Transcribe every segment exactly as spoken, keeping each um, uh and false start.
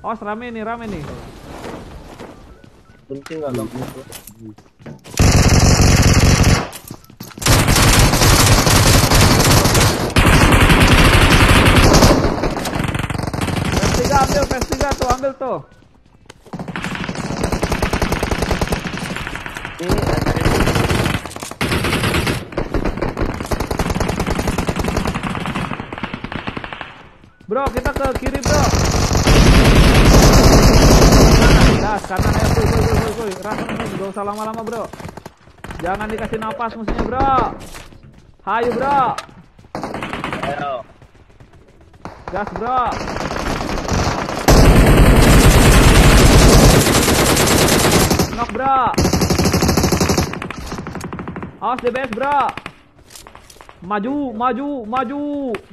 Oh, rame nih, rame nih. Penting nggak lo? P S tiga ambil, P S tiga tuh, ambil tuh. Ini cari. Bro, kita ke kiri, bro. Das, kanan ya, kuy, kuy, kuy, kuy, kuy. Rasa nih, gak usah lama-lama, bro. Jangan dikasih napas musuhnya, bro. Hayu, bro. Ayo. Gas, bro. Knock, bro. Awas D B S, bro. Maju, maju, maju.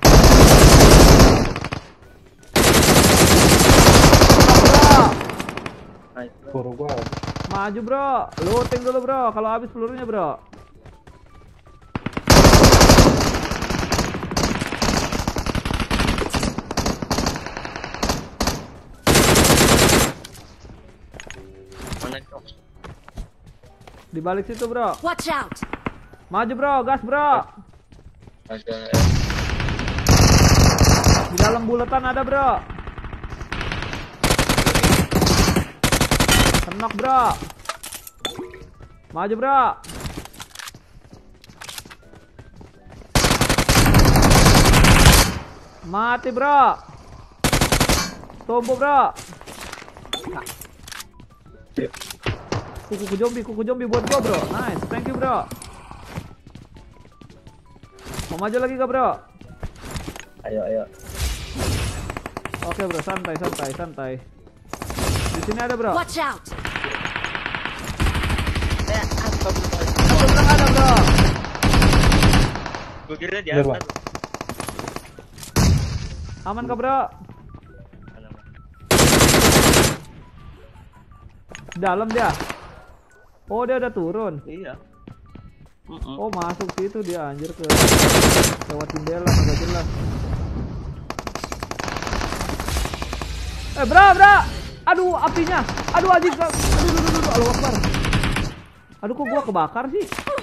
Buru gua. Maju, bro. Looting dulu, bro. Kalau habis pelurunya, bro. Mana kau? Di balik situ, bro. Watch out. Maju, bro. Gas, bro. Ada. Di dalam buletan ada, bro. Kenok, bro. Maju, bro. Mati, bro. Tumbuh, bro. Kuku zombie, kuku zombie buat gua, bro. Nice, thank you, bro. Mau maju lagi gak, bro? Ayo, ayo. Oke, bro, santai, santai, santai. Di sini ada, bro. Watch out. Eh, apa bukan? Belakang ada, bro. Gue kira di Biar, atas. Bang. Aman kah, bro? Mana, Bang? Dalam dia. Oh, dia udah turun. Iya. Mm-mm. Oh, masuk situ dia, anjir, ke lewat jendela, agak jelas. Eh, bro, bro. Aduh, apinya. Aduh, anjing. Aduh, aduh, aduh, aduh, Allahu Akbar. Aduh, kok gua kebakar sih?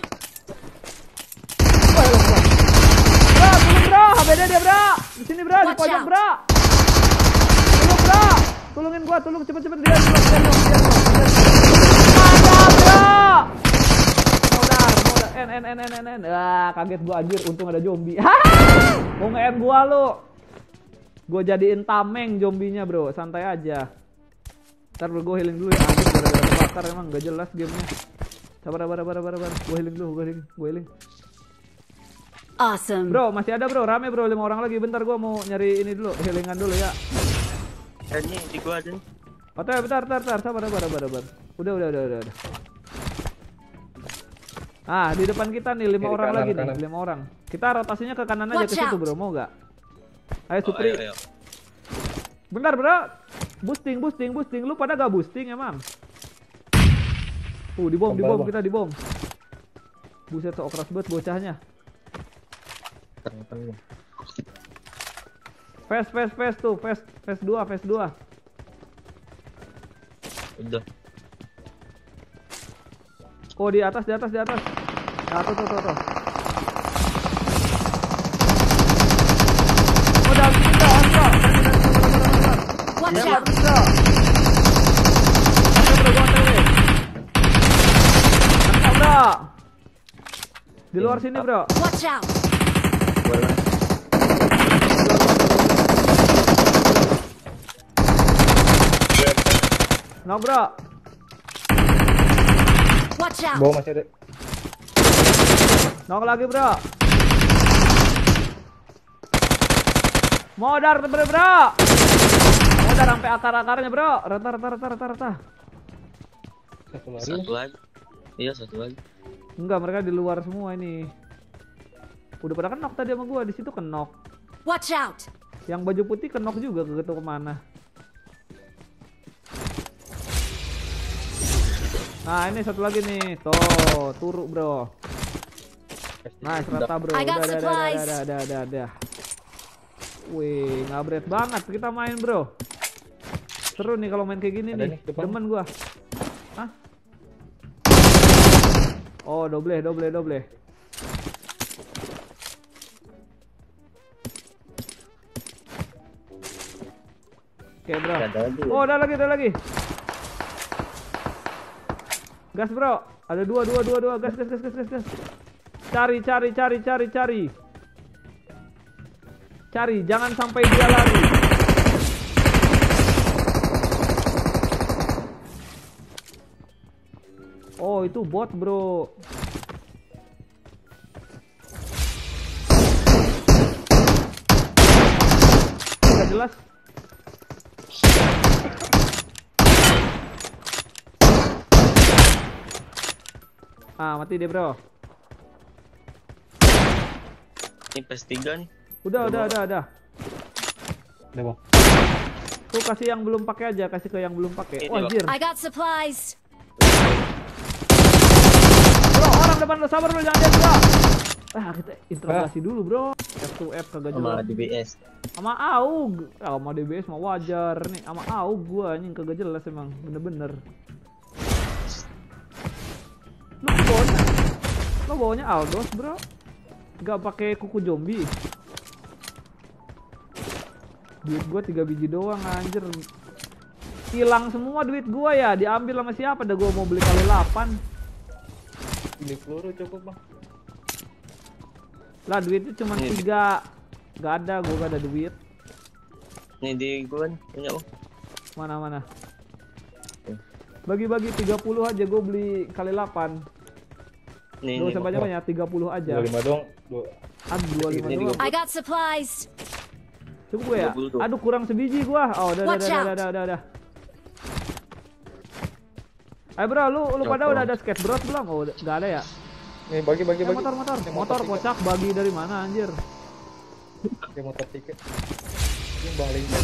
Wah, Allahu Akbar. Bro, tolong, bro. H B D dia, bro. Di sini, bro, di Watch pojok, out. bro. Tolong, bro. Tolongin gua, tolong cepet-cepet dia. Dia, dia, dia, dia. Ada, bro. Modar, modar. N, N, N, N, N, N. Ah, kaget gua, anjir. Untung ada zombie. Mau nge-M gua, lu. Gue jadiin tameng zombinya, bro. Santai aja. Ntar gue healing dulu ya. Anjir, gara-gara kebakar emang gak jelas gamenya. Sabar, sabar, sabar, sabar, sabar. Gue healing dulu, gue healing, gue healing. Awesome. Bro, masih ada, bro. Rame, bro. Lima orang lagi. Bentar, gue mau nyari ini dulu. Healingan dulu ya. Eh, ini di gua ada nih. Oke, bentar, bentar, bentar. Sabar, sabar, sabar, sabar. Udah, udah, udah, udah, udah. Ah, di depan kita nih lima Kiri, orang kanan, lagi kanan. nih, lima orang. Kita rotasinya ke kanan aja, ke Watch situ, out. bro. Mau gak? Ayo, Oh, Supri. ayo, ayo. Bentar, bro. Boosting, boosting, boosting. Lu pada gak boosting emang? Uh, dibom, Kebal, dibom, Bang. kita dibom. Buset, sok keras banget bocahnya. Tengah-tengah. Fast, fast, fast tuh, fast, fast dua, fast dua. Udah. Oh, di atas, di atas, di atas. Nah, tuh, tuh, tuh, tuh. Oh, dalam kita, Anto. Watch Dalam out. kita. Ayo, bro, gua antar nih. Angkat, bro. Di luar sini, bro. Watch out. Boleh. Nah, bro. Watch out. Bawah masih ada. Knock lagi, bro. Modar, bro, bro. Modar sampai akar-akarnya, bro. Rata, rata, rata, rata, rata. Satu lagi. Satu lagi. Iya, satu lagi. Enggak, mereka di luar semua ini. Udah pada kenok tadi sama gua, di situ kenok. Watch out. Yang baju putih kenok juga, ke tau kemana. Nah, ini satu lagi nih. Tuh, turu, bro. Nice, rata, bro. I Udah, got udah, udah, supplies. udah, udah, udah, udah. Wih, ngabret banget kita main, bro. Seru nih kalau main kayak gini Ada nih. nih, depan. Demen gua. Hah? Oh, doble, doble, doble. Oke, bro. Ada lagi. Oh, ada lagi, ada lagi. Gas, bro. Ada dua, dua, dua, dua. Gas, gas, gas, gas, gas, gas. Cari, cari, cari, cari, cari. Cari, jangan sampai dia lari. Oh, itu bot, bro. Gak jelas. Ah, mati deh, bro. Ini P S tiga nih. Udah, udah, udah, udah. Udah bang. Tuh kasih yang belum pakai aja, kasih ke yang belum pakai. Ini, Oh, Bang. anjir. I got supplies. Bro, orang depan lo, sabar lo, jangan lihat gua. Ah, kita interogasi dulu, bro. F to F kagak Sama jelas. D B S. Sama A U G. Ah, sama D B S mah wajar nih. Sama A U G gua anjing kagak jelas emang, bener-bener. Lo bawanya, lo bawanya Aldos, bro. Gak pakai kuku zombie. Duit gua tiga biji doang anjir. Hilang semua duit gua ya, diambil sama siapa? Dah gua mau beli kali delapan. Beli peluru cukup bang. Lah duitnya cuma Ini. tiga. Gak ada, gua gak ada duit. Nih di gua kan punya bang. Mana mana. Bagi-bagi tiga puluh aja gua beli kali delapan. Nih, Gak nih, usah Bang. banyak-banyak, tiga puluh aja. Dua lima dong. Dua. Aduh, dua puluh lima Ini doang. I got supplies. Cukup gua ya? dua puluh tuh. Aduh, kurang sebiji gua. Oh, udah, udah, Watch udah, out. udah, udah, udah, udah. Ayo bro, lu lu pada Coba. udah ada skateboard belum? Oh, udah- nggak ada ya? Nih bagi bagi Eh, bagi. motor, motor, Ini motor tiket. kocak bagi dari mana anjir? Ini motor tiket. Ini bang Lingga.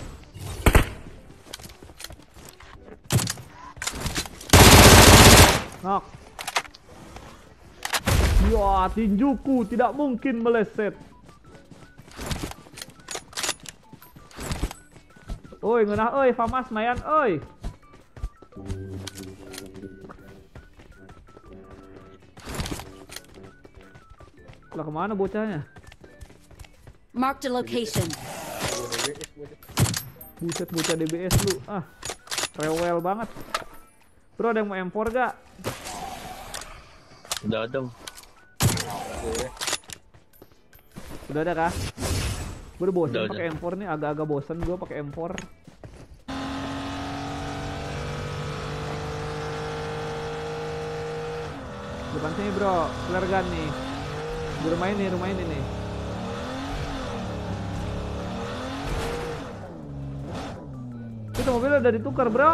Nok. Ya, tinjuku tidak mungkin meleset. Oi, ngenah oi, Famas mayan oi. Lah kemana bocahnya? Marked a location. Buset bocah D B S lu. Ah, rewel banget. Bro, ada yang mau M four gak? Udah ada. Bang. Udah ada kah? Gue udah bosen Udah, pakai M four nih, agak-agak bosen gue pakai M four. Depan sini bro, flare gun nih. Di rumah ini, rumah ini nih. Itu mobilnya udah ditukar bro.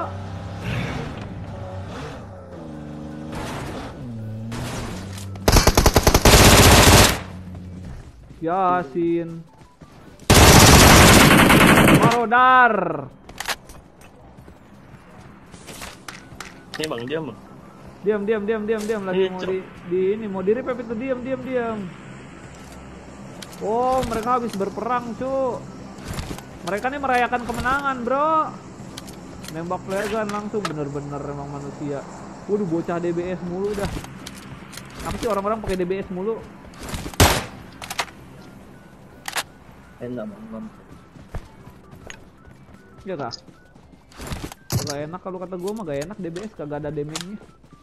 Yasin Marodar. Ini bang diam bang. Diam diam diam diam diam lagi Iya, mau Cok. di, di ini mau di revive itu diam diam diam. Oh, mereka habis berperang, cu. Mereka nih merayakan kemenangan, bro. Nembak flare gun langsung, bener-bener emang manusia. Waduh, bocah D B S mulu dah. Apa sih orang-orang pakai D B S mulu? Enak bang. bang. Iya kah? Gak enak kalau kata gua mah gak enak D B S, kagak ada damage-nya.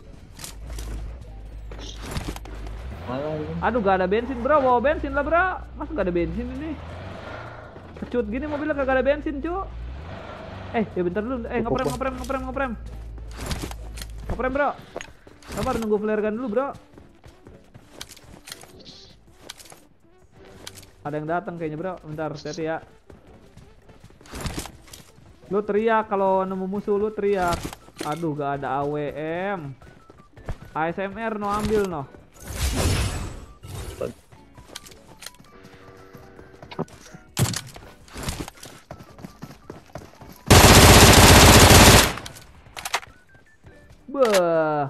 Malah ini. Aduh, gak ada bensin bro, bawa bensin lah bro. Masa gak ada bensin ini? Kecut gini mobilnya kagak ada bensin cu. Eh, ya bentar dulu. Eh, ngeprem, ngeprem, ngeprem, ngeprem. Ngeprem bro. Sabar nunggu flare gun dulu bro. Ada yang datang kayaknya bro. Bentar, hati-hati ya. Lu teriak kalau nemu musuh, lu teriak. Aduh, gak ada A W M. A S M R no ambil no. Beuh.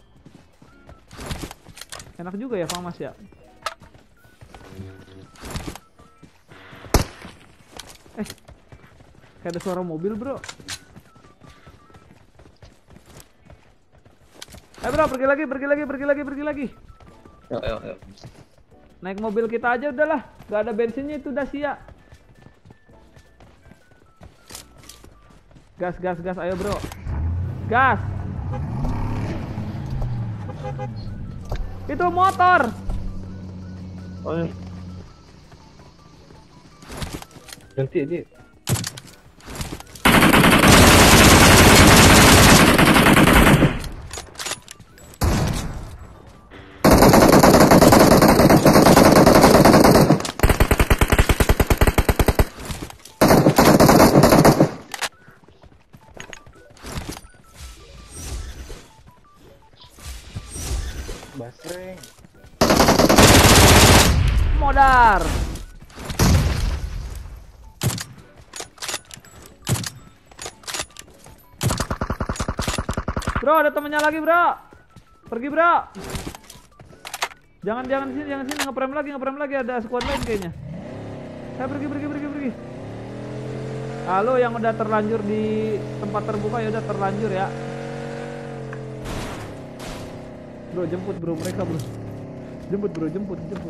Enak juga ya Famas ya. Eh, kayak ada suara mobil bro. Ayo bro, pergi lagi, pergi lagi, pergi lagi, pergi lagi. Yuk, yuk, yuk. Naik mobil kita aja udahlah. Gak ada bensinnya itu udah sia. Gas, gas, gas, ayo bro. Gas. Itu motor. Oh, iya. Ganti dia. Basreng. Modar. Bro, ada temennya lagi bro. Pergi bro. Jangan jangan sini, jangan sini, ngeprem lagi, ngeprem lagi, ada squad lain kayaknya. Saya pergi, pergi, pergi, pergi. Halo, yang udah terlanjur di tempat terbuka ya udah terlanjur ya. Bro, jemput bro mereka bro. Jemput bro, jemput, jemput.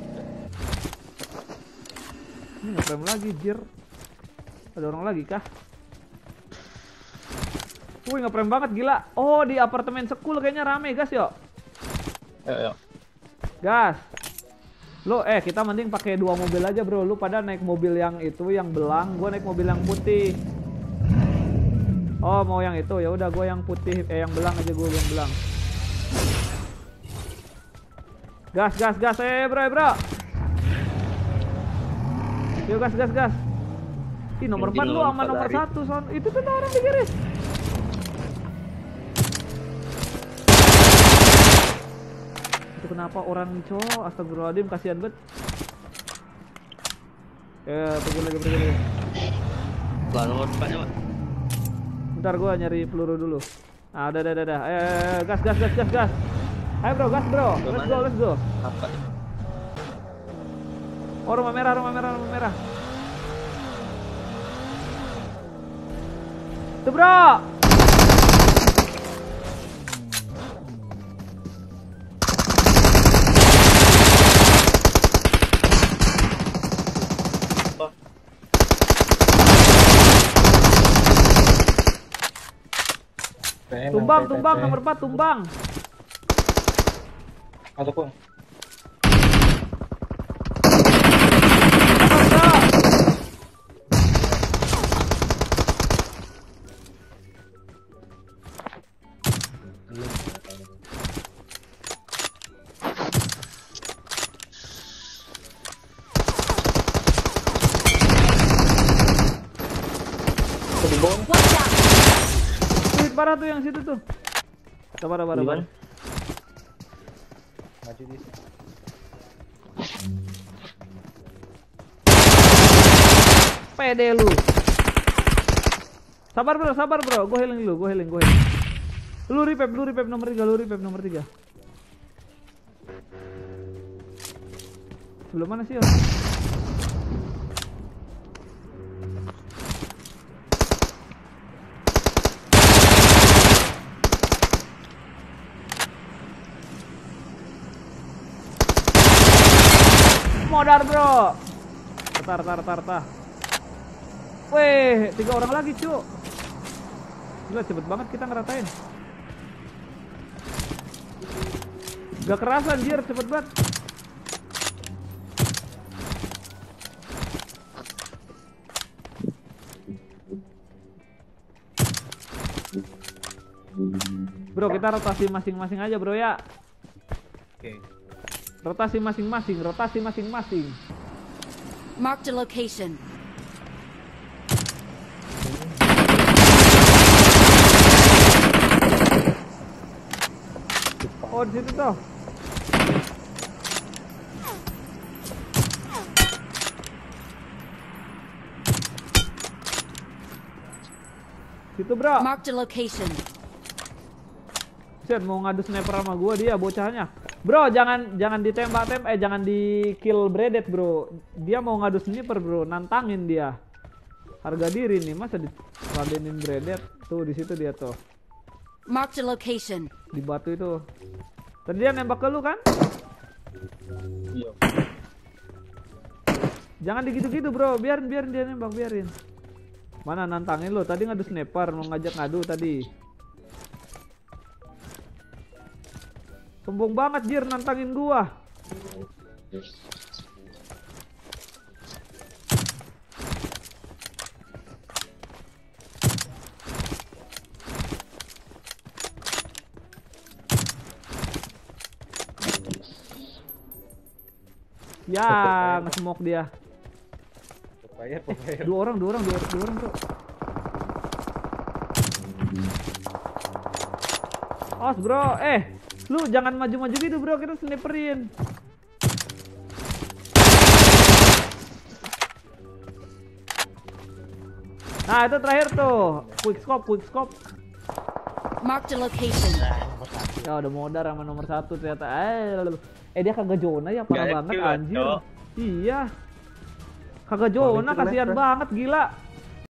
Ini ngeprem lagi, jir. Ada orang lagi kah? Wih, ngeprem banget gila. Oh, di apartemen sekul kayaknya rame, gas yuk. Yuk, yuk. Gas. Lo eh kita mending pakai dua mobil aja, bro. Lu pada naik mobil yang itu yang belang, gua naik mobil yang putih. Oh, mau yang itu. Ya udah gua yang putih eh yang belang aja, gua yang belang. Gas, gas, gas. Eh, bro, eh, bro. Yuk gas, gas, gas. Ih, nomor empat lu sama nomor satu, son. Itu tuh orang di garis. Itu kenapa orang cowok? Astagfirullahaladzim, kasihan banget. Ya, pergi lagi, pergi lagi. Lah, nomor empatnya, Pak. Bentar gua nyari peluru dulu. Ah, udah, udah, udah, udah. Eh, eh, gas, gas, gas, gas, gas. Ayo bro, gas bro. Let's go, let's go. Apa ini? Oh, rumah merah, rumah merah, rumah merah. Tuh bro. Tumbang, tumbang, nomor empat, tumbang. Masuk pun. Watch out! Wih, parah tuh yang situ tuh. Sabar, sabar, sabar. Maju di sini. Pede lu. Sabar bro, sabar bro. Gue healing dulu, gue healing, gue healing. Lu revive, lu revive nomor tiga, lu revive nomor tiga. Sebelum mana sih? Modar bro. Tar, tar, tar, tar. Weh, tiga orang lagi cu. Gila, cepet banget kita ngeratain. Gak kerasa anjir, cepet banget. Bro, kita rotasi masing-masing aja bro ya. Oke. Rotasi masing-masing, rotasi masing-masing. Marked a location. Oh, di situ tuh. Situ, bro. Marked a location. Set mau ngadu sniper sama gua dia bocahnya. Bro, jangan jangan ditembak tem eh jangan di kill Bredet, bro. Dia mau ngadu sniper, bro. Nantangin dia. Harga diri nih, masa diradenin Bredet. Tuh di situ dia tuh. Marked a location. Di batu itu. Tadi dia nembak ke lu kan? Iya. Jangan digitu-gitu bro, biarin biarin dia nembak, biarin. Mana nantangin lo? Tadi ngadu sniper, mau ngajak ngadu tadi. Sombong banget Jir nantangin gua. Ya, nge-smoke dia. Papaya, papaya. Dua orang, dua orang, dua, dua orang tuh. Os bro, eh, lu jangan maju-maju gitu bro, kita sniperin. Nah itu terakhir tuh, quick scope, quick scope. Marked a location. Ya udah modar sama nomor satu ternyata. Eh, eh dia kagak zona ya, parah Gak banget yakin, anjir. Cok. Iya. Kagak zona, kasihan banget gila.